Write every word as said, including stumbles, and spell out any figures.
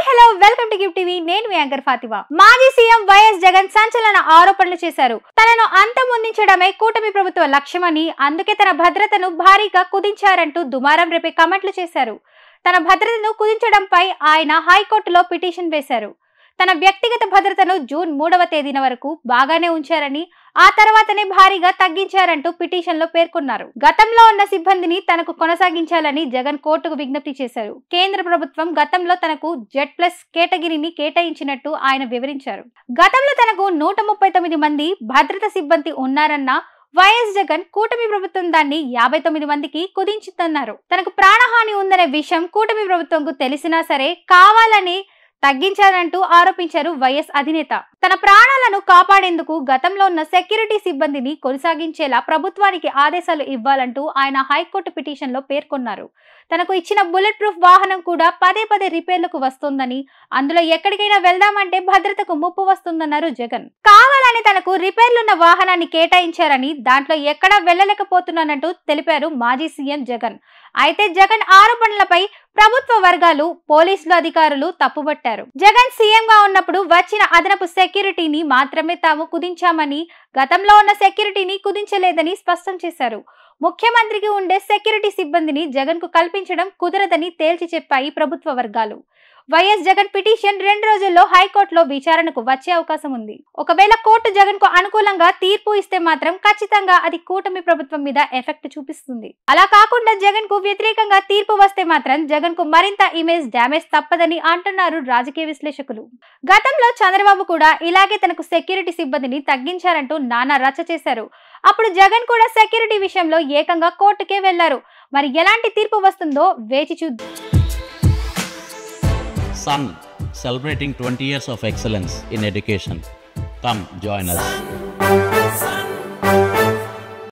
Hello welcome to gift TV. నేను మీ anchor Fatima. మాజీ సీఎం వైఎస్ జగన్ సంచలన ఆరోపణలు చేశారు. తనను అంతమొందించడమే కూటమి ప్రభుత్వ లక్ష్యమని, అందుకే తన భద్రతను భారీగా కుదించారంటూ దుమారం రేపే కామెంట్లు చేశారు. తన భద్రతను కుదించడంపై ఆయన హైకోర్టులో పిటిషన్ వేశారు. తన వ్యక్తిగత భద్రతను జూన్ మూడవ తేదీన వరకు బాగానే ఉంచారని, ఆ తర్వాతనే భారీగా తగ్గించారంటూ పిటిషన్ లో పేర్కొన్నారు. గతంలో ఉన్న సిబ్బందిని తనకు కొనసాగించాలని జగన్ కోర్టుకు విజ్ఞప్తి చేశారు. కేంద్ర ప్రభుత్వం గతంలో తనకు జెడ్ ప్లస్ కేటగిరీని కేటాయించినట్టు ఆయన వివరించారు. గతంలో తనకు నూట ముప్పై తొమ్మిది మంది భద్రత సిబ్బంది ఉన్నారన్న వైఎస్ జగన్ కూటమి ప్రభుత్వం దాన్ని యాభై తొమ్మిది మందికి కుదించిందన్నారు. తనకు ప్రాణహాని ఉందనే విషయం కూటమి ప్రభుత్వంకు తెలిసినా సరే కావాలని తగ్గించారంటూ ఆరోపించారు వైఎస్ అధినేత. తన ప్రాణాలను కాపాడేందుకు గతంలో ఉన్న సెక్యూరిటీ సిబ్బందిని కొనసాగించేలా ప్రభుత్వానికి ఆదేశాలు ఇవ్వాలంటూ ఆయన హైకోర్టు పిటిషన్ లో పేర్కొన్నారు. తనకు ఇచ్చిన బుల్లెట్ ప్రూఫ్ వాహనం కూడా పదే పదే రిపేర్లకు వస్తోందని, అందులో ఎక్కడికైనా వెళ్దామంటే భద్రతకు ముప్పు వస్తుందన్నారు జగన్. కావాలని తనకు రిపేర్లున్న వాహనాన్ని కేటాయించారని, దాంట్లో ఎక్కడా వెళ్లలేకపోతున్నానంటూ తెలిపారు మాజీ సీఎం జగన్. అయితే జగన్ ఆరోపణలపై ప్రభుత్వ వర్గాలు, పోలీసులు అధికారులు తప్పుబట్టారు. జగన్ సీఎం గా ఉన్నప్పుడు వచ్చిన అదనపు సెక్యూరిటీని మాత్రమే తాము కుదించామని, గతంలో ఉన్న సెక్యూరిటీని కుదించలేదని స్పష్టం చేశారు. ముఖ్యమంత్రికి ఉండే సెక్యూరిటీ సిబ్బందిని జగన్ కు కల్పించడం కుదరదని తేల్చి చెప్పాయి ప్రభుత్వ వర్గాలు. వైఎస్ జగన్ పిటిషన్ రెండు రోజుల్లో హైకోర్టులో విచారణకు వచ్చే అవకాశం ఉంది. ఒకవేళ కోర్టు జగన్ కు అనుకూలంగా తీర్పు ఇస్తే మాత్రం ఖచ్చితంగా అది కూటమి ప్రభుత్వం మీద ఎఫెక్ట్ చూపిస్తుంది. అలా కాకుండా జగన్ కు వ్యతిరేకంగా తీర్పు వస్తే మాత్రం జగన్ కు మరింత ఇమేజ్ డ్యామేజ్ తప్పదని అంటున్నారు రాజకీయ విశ్లేషకులు. గతంలో చంద్రబాబు కూడా ఇలాగే తనకు సెక్యూరిటీ సిబ్బందిని తగ్గించారంటూ నానా రచ్చ చేశారు. అప్పుడు జగన్ కూడా సెక్యూరిటీ విషయంలో ఏకంగా కోర్టుకే వెళ్లారు. మరి ఎలాంటి తీర్పు వస్తుందో వేచి చూద్దాం. Sun, celebrating twenty years of excellence in education. Come join us.